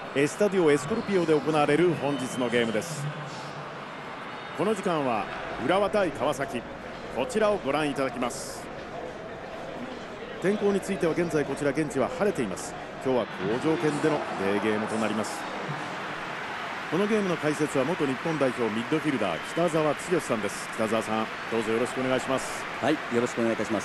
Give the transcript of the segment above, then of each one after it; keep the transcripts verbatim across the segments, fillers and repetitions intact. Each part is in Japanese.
エスタディオエスコルピオで行われる本日のゲームです。この時間は浦和対川崎、こちらをご覧いただきます。天候については現在こちら現地は晴れています。今日は好条件でのデーゲームとなります。このゲームの解説は元日本代表ミッドフィルダー北澤剛さんです。北澤さん、どうぞよろしくお願いします。 はい、よろしくお願いいたします。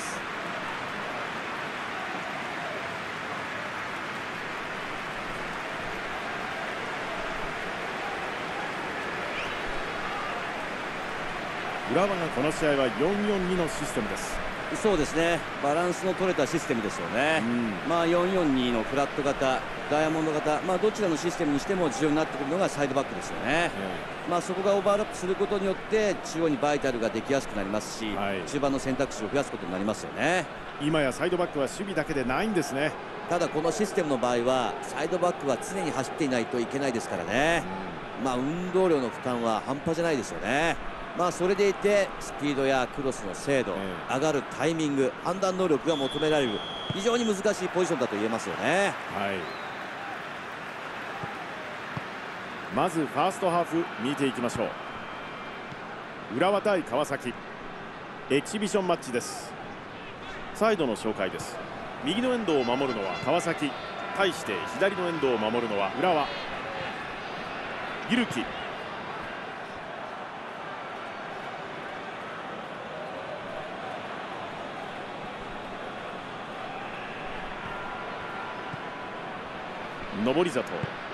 浦和がこの試合はよんよんにのシステムです。 そうですね、バランスの取れたシステムですよね。うん、まあよんよんにのフラット型、ダイヤモンド型、まあどちらのシステムにしても重要になってくるのがサイドバックですよね。うん、まあそこがオーバーラップすることによって中央にバイタルができやすくなりますし、はい、中盤の選択肢を増やすことになりますよね。 今やサイドバックは守備だけでないんですね。 ただこのシステムの場合はサイドバックは常に走っていないといけないですからね。うん、まあ運動量の負担は半端じゃないですよね。まあそれでいてスピードやクロスの精度、上がるタイミング、判断能力が求められる非常に難しいポジションだと言えますよね。 はい、まずファーストハーフ見ていきましょう。浦和対川崎、エキシビションマッチです。サイドの紹介です。右のエンドを守るのは川崎、対して左のエンドを守るのは浦和。ゆるき、上り里、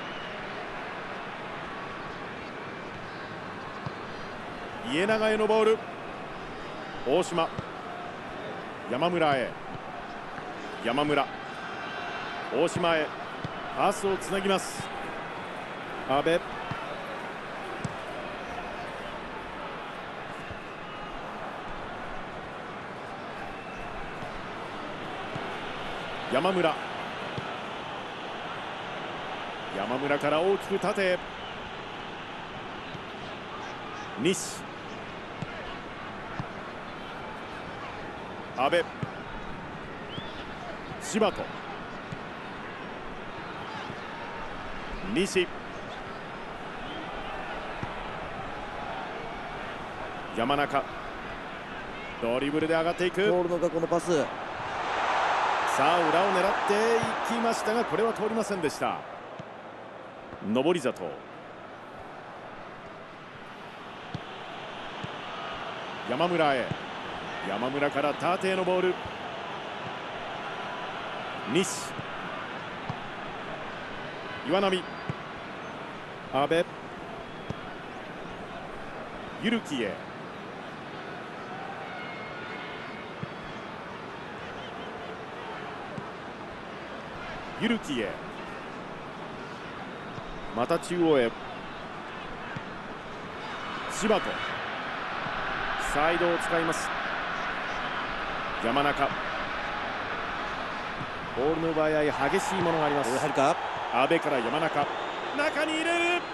家長へのボール、大島、山村へ、山村、大島へパスをつなぎます。阿部、山村、山村から大きく縦へ、西、阿部、柴戸、西、山中、ドリブルで上がっていく。 ボールのがこのパス、 さあ裏を狙っていきましたがこれは通りませんでした。上り里、山村へ、山村から縦へのボール、西、岩波、阿部、ゆるきへ、ゆるきへ、また中央へ、柴戸、サイドを使います。山中、ボールの奪い合い激しいものがあります。 入るか、 阿部から山中、中に入れる、こ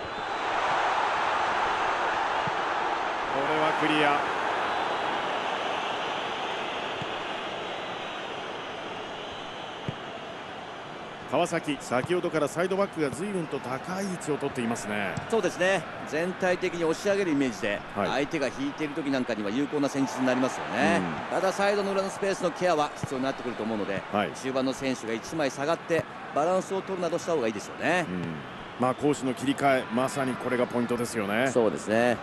れはクリア。川崎、先ほどからサイドバックが随分と高い位置を取っていますね。 そうですね、全体的に押し上げるイメージで、はい、相手が引いている時なんかには有効な戦術になりますよね。うん、ただサイドの裏のスペースのケアは必要になってくると思うので、はい、中盤の選手がいちまい下がってバランスを取るなどした方がいいですよね。うん、 まあ攻守の切り替え、まさにこれがポイントですよね。 そうですね。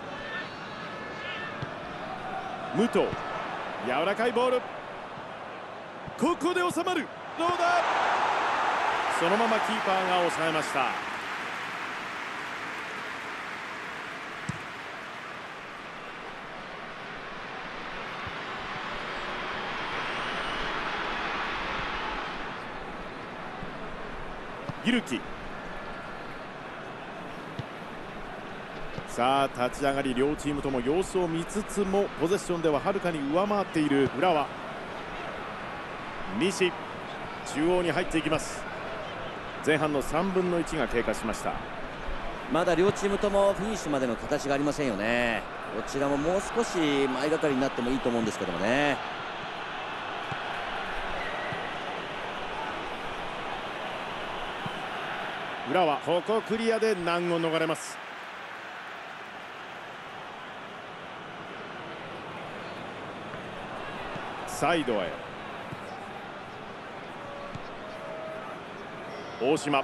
武藤、柔らかいボール、ここで収まる、どうだ、そのままキーパーが抑えました。ゆるき、さあ立ち上がり両チームとも様子を見つつもポゼッションでははるかに上回っている浦和。西、中央に入っていきます。前半のさんぶんのいちが経過しました。 まだ両チームともフィニッシュまでの形がありませんよね。どちらももう少し前がかりになってもいいと思うんですけどもね。 浦和、ここクリアで難を逃れます。サイドへ大島、シ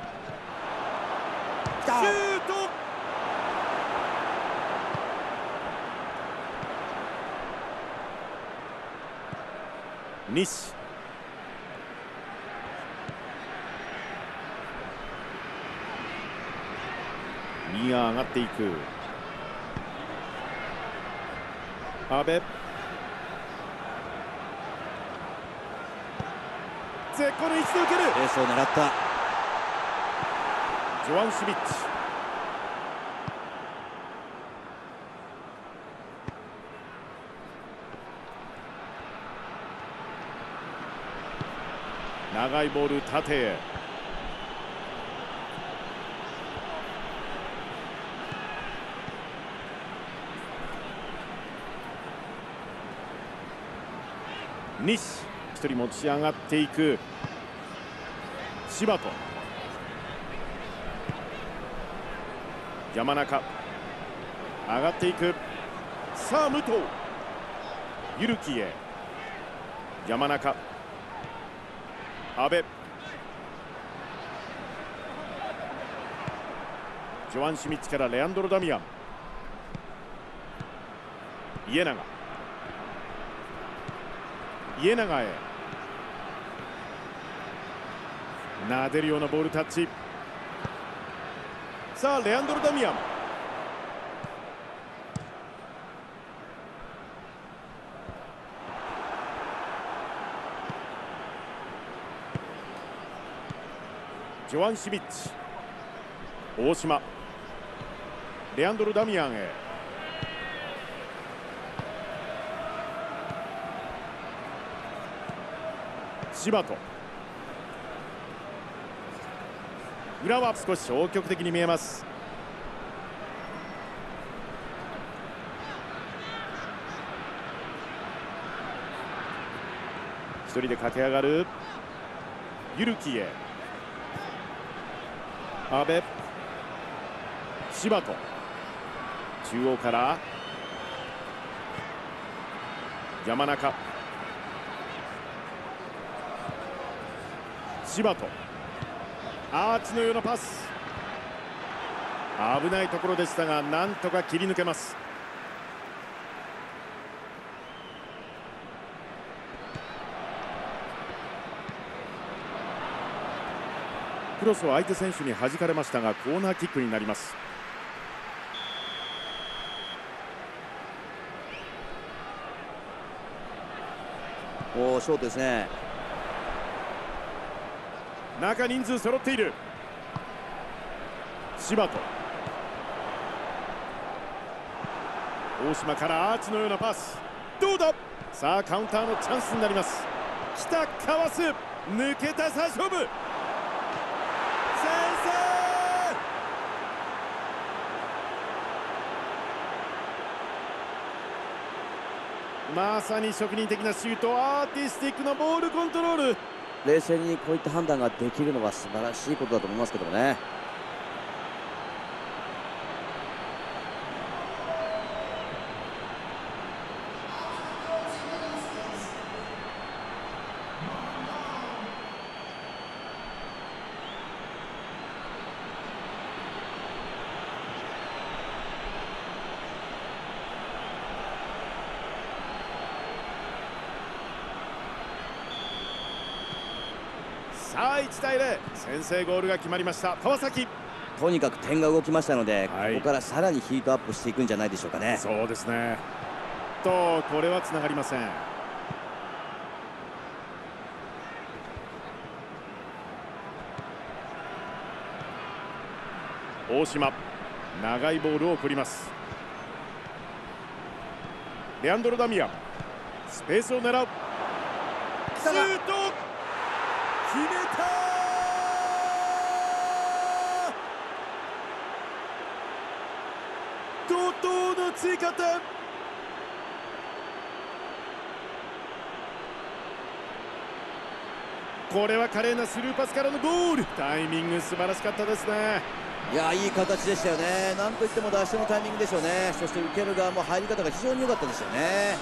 ュート。西、右が上がっていく。阿部、絶好の位置で受ける。 レースを狙った。 ジョアン・シビッチ、長いボール縦へ。西、一人持ち上がっていく。柴戸、山中、上がっていく。さあ武藤、ゆ樹へ。山中、阿部、ジョアン・シミッチからレアンドロ・ダミアン、家長、家長へ。なでるようなボールタッチ。さあレアンドロ・ダミアン、ジョアン・シミッチ、大島、レアンドロ・ダミアンへ。柴戸、裏は少し消極的に見えます。一人で駆け上がる。ゆ樹へ。阿部、柴戸、中央から山中、柴戸、アーチのようなパス。危ないところでしたがなんとか切り抜けます。クロスは相手選手に弾かれましたがコーナーキックになります。 おお、ショートですね。 中人数揃っている。柴戸、大島からアーチのようなパス。どうだ。さあカウンターのチャンスになります。来た、かわす、抜けた、さあ勝負。先制。まさに職人的なシュート、アーティスティックなボールコントロール。 冷静にこういった判断ができるのは素晴らしいことだと思いますけどね。 さあいちたいゼロ、先制ゴールが決まりました川崎。 とにかく点が動きましたので、 はい、 ここからさらにヒートアップしていくんじゃないでしょうかね。 そうですね。とこれはつながりません。大島、長いボールを送ります。レアンドロ・ダミアン、スペースを狙う。シュート決めた。怒涛の追加点。 これは華麗なスルーパスからのゴール。タイミング素晴らしかったですね。 いやいい形でしたよね。なんといっても脱出のタイミングでしょうね。そして受ける側も入り方が非常に良かったですよね。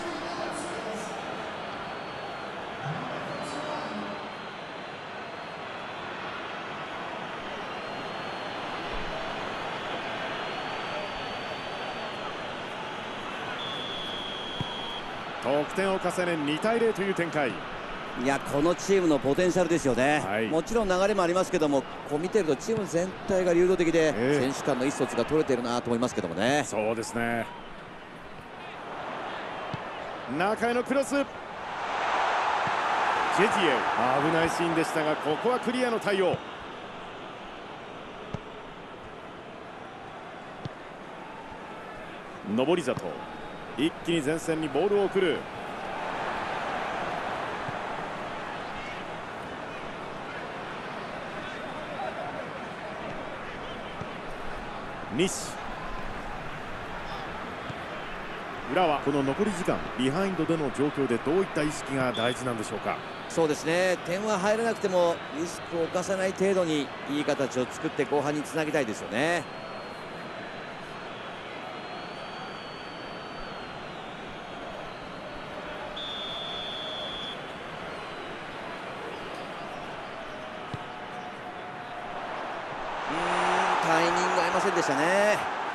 得点を重ねにたいゼロという展開。 いやこのチームのポテンシャルですよね、はい、もちろん流れもありますけども、こう見てるとチーム全体が流動的で、えー、選手間の意思疎通が取れてるなと思いますけどもね。 そうですね。中へのクロス、ジェジエウ、危ないシーンでしたがここはクリアの対応。上里、一気に前線にボールを送る。西、裏はこの残り時間ビハインドでの状況でどういった意識が大事なんでしょうか。 そうですね、点は入らなくてもリスクを冒さない程度にいい形を作って後半につなぎたいですよね。タイミング合いませんでしたね。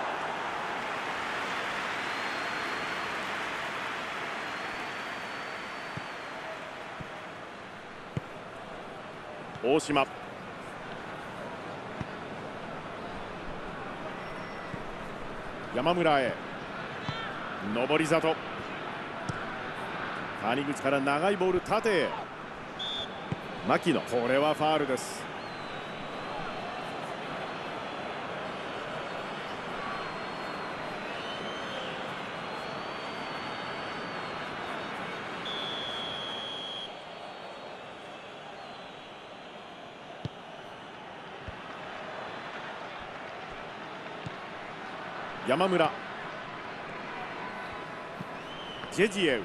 大島、山村へ、上里、谷口から長いボール縦へ、牧野、これはファウルです。山村、ジェジエウ、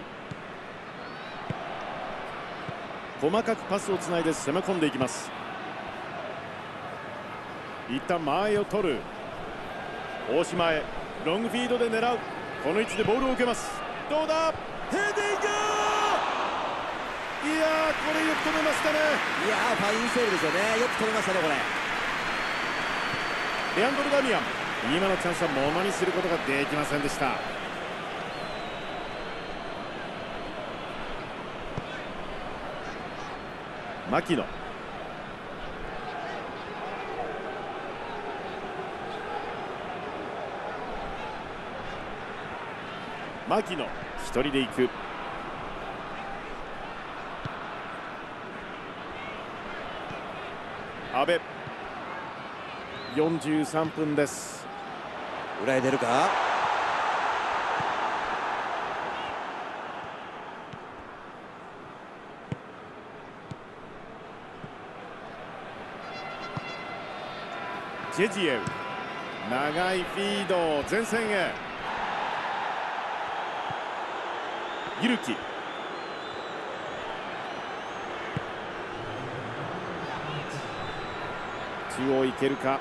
細かくパスをつないで攻め込んでいきます。一旦間合いを取る。大島へロングフィードで狙う。この位置でボールを受けます。どうだ、ヘディング、いやーこれよく止めましたね。 いやーファインセーブですよね。よく止めましたねこれ。 レアンドロ・ダミアン、今のチャンスはものにすることができませんでした。牧野、牧野一人で行く。阿部、よんじゅうさんぷんです。 裏へ出るか。 ジェジエウ、長いフィード、前線へ。ゆるき、中央行けるか。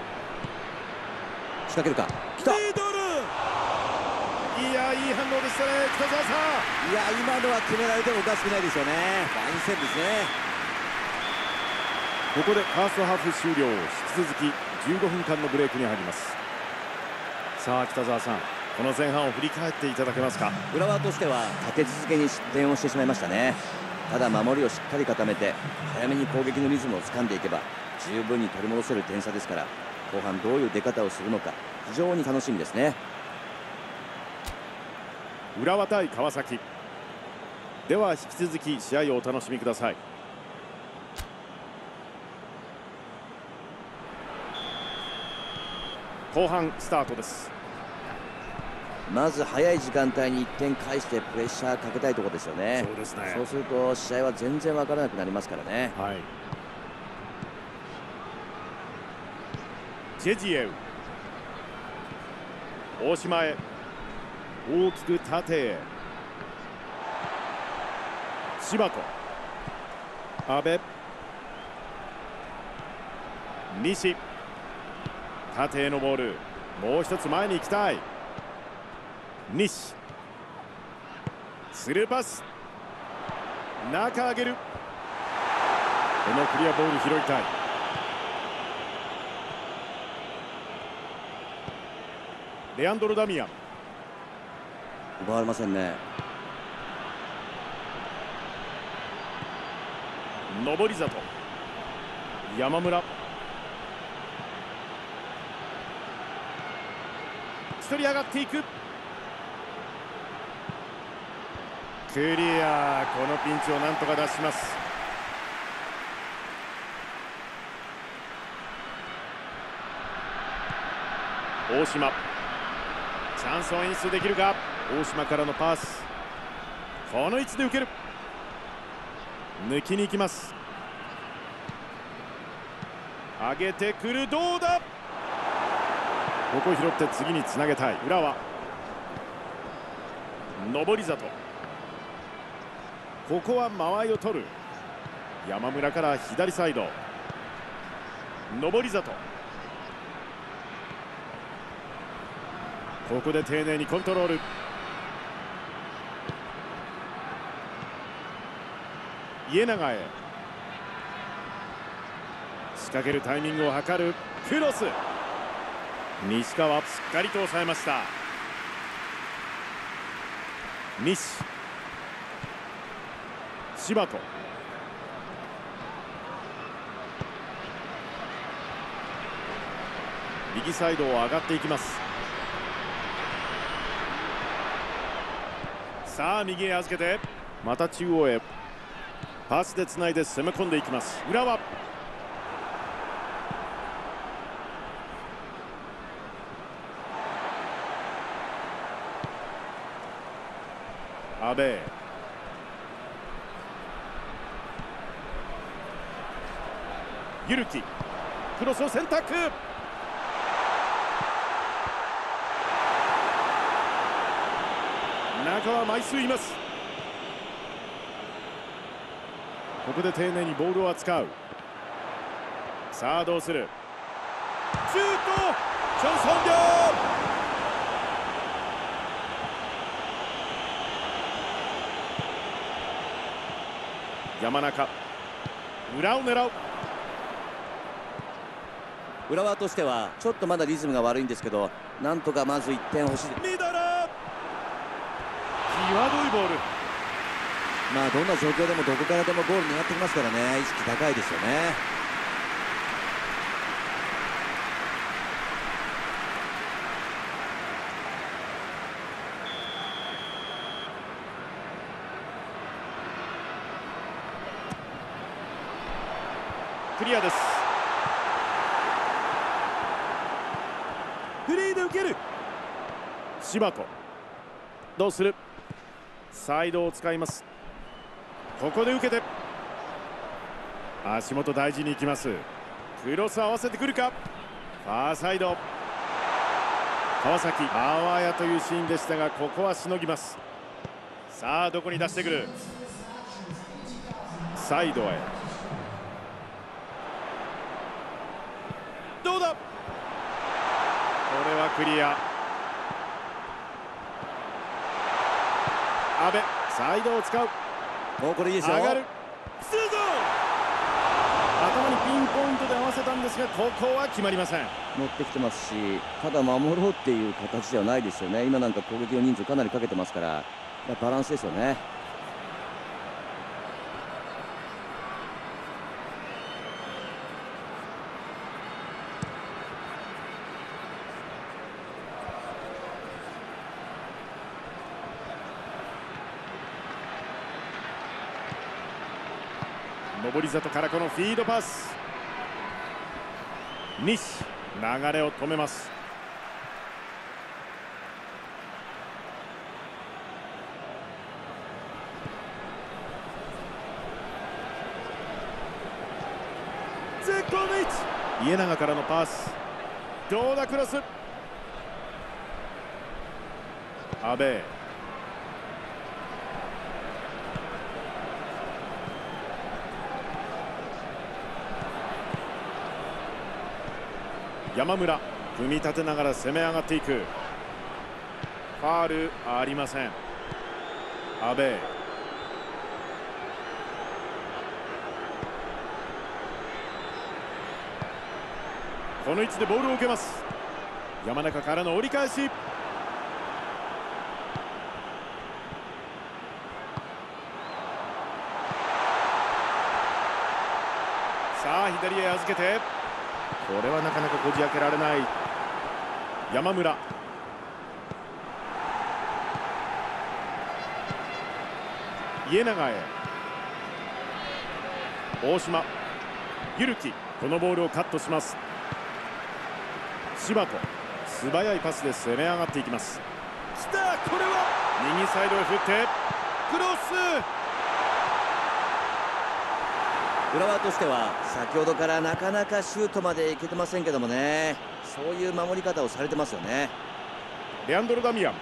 仕掛けるか。来た。 ミドル、いやいい反応でしたね北澤さん。 いや今のは決められてもおかしくないですよね。ファインセーブですね。 ここでファーストハーフ終了。引き続きじゅうごふんかんのブレイクに入ります。さあ北澤さん、この前半を振り返っていただけますか。 浦和としては立て続けに失点をしてしまいましたね。ただ守りをしっかり固めて早めに攻撃のリズムを掴んでいけば十分に取り戻せる点差ですから、後半どういう出方をするのか非常に楽しみですね。 浦和対川崎では引き続き試合をお楽しみください。後半スタートです。 まず早い時間帯にいってん返してプレッシャーかけたいところですよね。 そうですね。 そうすると試合は全然分からなくなりますからね。 はい。ジェジエウ、大島へ、大きく縦へ。柴戸、阿部、 西、縦へのボール、もう一つ前に行きたい。西、スルーパス、中上げる。このクリアボール拾いたい。レアンドロ・ダミアン、 奪われませんね。 上り里、山村、一人上がっていく。クリア、このピンチをなんとか脱します。大島、チャンスを演出できるか。大島からのパス、この位置で受ける。抜きに行きます。上げてくる、どうだ。ここ拾って次につなげたい。浦和、上り里、ここは間合いを取る。山村から左サイド、上り里、ここで丁寧にコントロール。家長へ仕掛けるタイミングを図る。クロス、西川しっかりと抑えました。西、柴戸、右サイドを上がっていきます。さあ右へ預けて、また中央へパスでつないで攻め込んでいきます。浦和、阿部、ゆるき、クロスを選択。中は枚数います。ここで丁寧にボールを扱う。さあどうする。シュート、チョン・ソンリョウ。山中、裏を狙う。 浦和としてはちょっとまだリズムが悪いんですけど、なんとかまずいってん欲しい。 ミドル、際どいボール。 まあどんな状況でもどこからでもゴールになってきますからね。意識高いですよね。 クリアです。フリーで受ける。柴戸、どうする。サイドを使います。ここで受けて、足元大事に行きます。クロス合わせてくるか。ファーサイド、川崎、あわやというシーンでしたが、ここはしのぎます。さあどこに出してくる。サイドへ、どうだ。これはクリア。阿部、サイドを使う。 もうこれいいですよ。 上がる。シュート、頭にピンポイントで合わせたんですが、ここは決まりません。 乗ってきてますし、ただ守ろうっていう形ではないですよね。今なんか攻撃の人数かなりかけてますから、バランスですよね。 上り里からこのフィードパス。西、流れを止めます。絶好の位置。家長からのパス、どうだ。クロス、阿部、 山村、組み立てながら攻め上がっていく。ファールありません。阿部、この位置でボールを受けます。山中からの折り返し。さあ左へ預けて、これはなかなかこじ開けられない。山村、家長へ。大島、ゆき、このボールをカットします。柴戸、素早いパスで攻め上がっていきます。きた、これは右サイドへ振ってクロス。 浦和としては先ほどからなかなかシュートまでいけてませんけどもね、そういう守り方をされてますよね。 レアンドロ・ダミアン、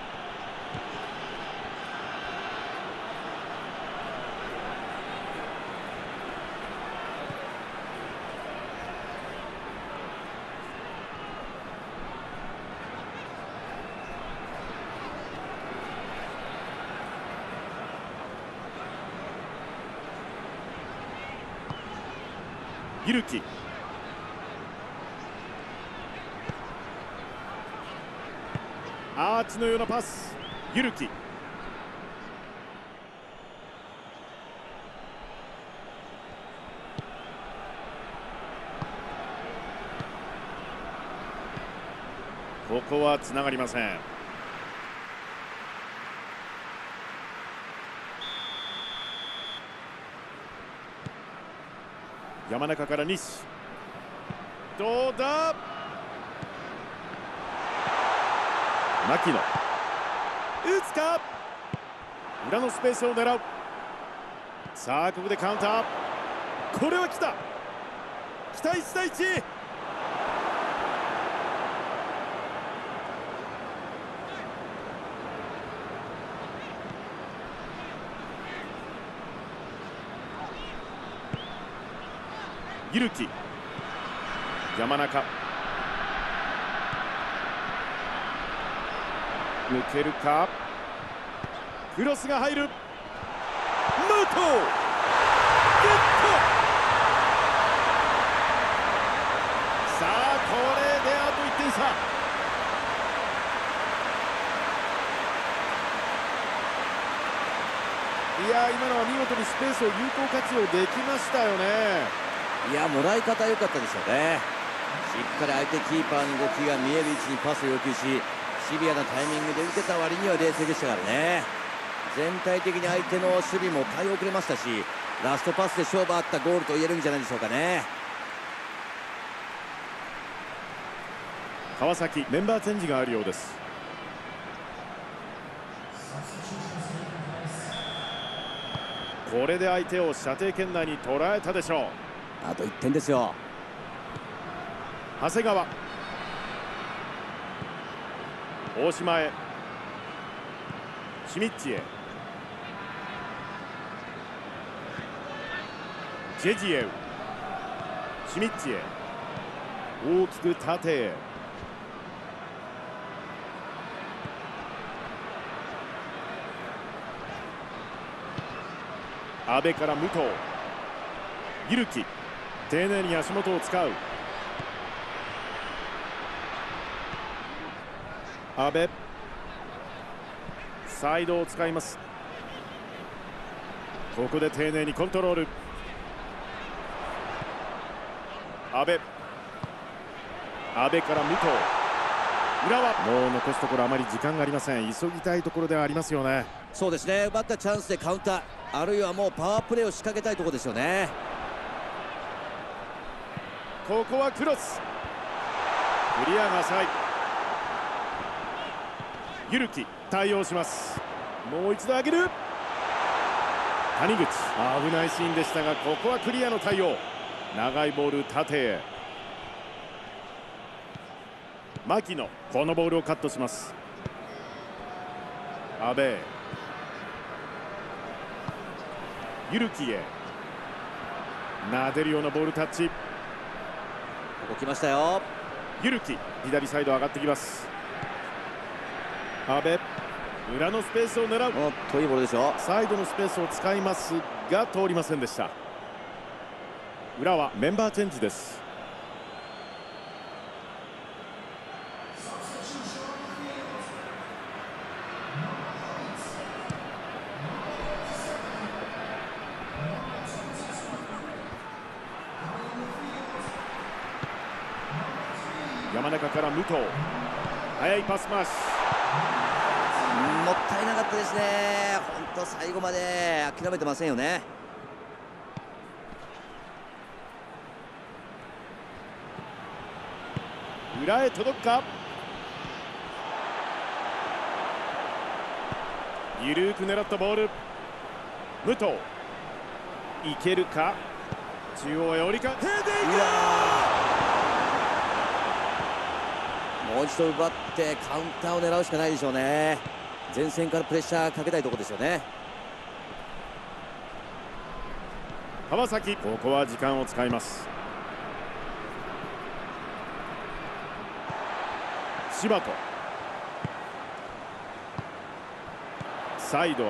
ゆき、アーチのようなパス。ゆき、ここはつながりません。山中から西、どうだ。牧野、打つか。裏のスペースを狙う。さあここでカウンター。これは来た。来た、いちたいいち。ゆき、山中、抜けるか。クロスが入る。ムート、ゲット。さあこれであといってん差。いや、今のは見事にスペースを有効活用できましたよね。 いや、もらい方良かったですよね。しっかり相手キーパーの動きが見える位置にパスを要求し、シビアなタイミングで受けた割には冷静でしたからね。全体的に相手の守備も対応遅れましたし、ラストパスで勝負あったゴールと言えるんじゃないでしょうかね。 川崎、メンバーチェンジがあるようです。これで相手を射程圏内に捉えたでしょう。 あといってんですよ。 長谷川、大島へ、シミッチへ、ジェジエウ、シミッチへ、大きく縦へ。阿部から武藤、ゆき、丁寧に足元を使う。阿部、サイドを使います。ここで丁寧にコントロール。阿部、阿部から武藤、浦和、もう残すところあまり時間がありません。急ぎたいところではありますよね。そうですね、奪ったチャンスでカウンター、あるいはもうパワープレーを仕掛けたいところですよね。ここはクロス、クリアが浅い。ゆき、対応します。もう一度上げる。谷口、危ないシーンでしたが、ここはクリアの対応。長いボール縦へ。牧野、このボールをカットします。阿部、ゆきへ、撫でるようなボールタッチ。 ここ来ましたよ。 ゆるき左サイド上がってきます。阿部、裏のスペースを狙う。 おっといいボールでしょ。 サイドのスペースを使いますが通りませんでした。裏はメンバーチェンジです。山中から武藤、速いパス回し。 もったいなかったですね。本当最後まで諦めてませんよね。 裏へ届くか。ゆるく狙ったボール。武藤いけるか。中央へ折り返していく。 もう一度奪ってカウンターを狙うしかないでしょうね。前線からプレッシャーかけたいところですよね。 川崎、ここは時間を使います。柴戸、サイドへ、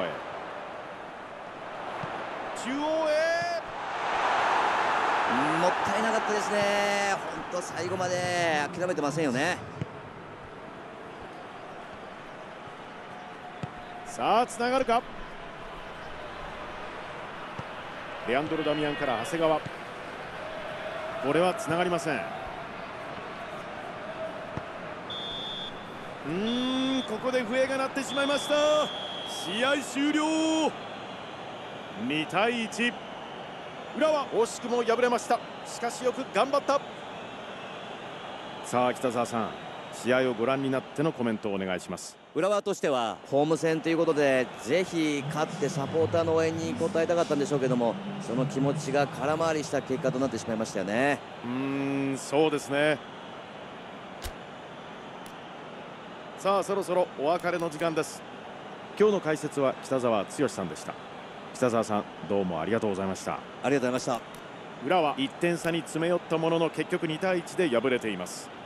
中央へ。 もったいなかったですね。本当最後まで諦めてませんよね。 さあつながるか。レアンドロ・ダミアンから長谷川、これはつながりません。うーん、ここで笛が鳴ってしまいました。試合終了。にたいいち。裏は惜しくも敗れました。しかしよく頑張った。さあ北澤さん、試合をご覧になってのコメントをお願いします。 浦和としてはホーム戦ということでぜひ勝ってサポーターの応援に応えたかったんでしょうけども、その気持ちが空回りした結果となってしまいましたよね。 うーん、そうですね。さあそろそろお別れの時間です。今日の解説は北澤剛さんでした。北澤さん、どうもありがとうございました。 ありがとうございました。 裏はいってん差に詰め寄ったものの結局にたいいちで敗れています。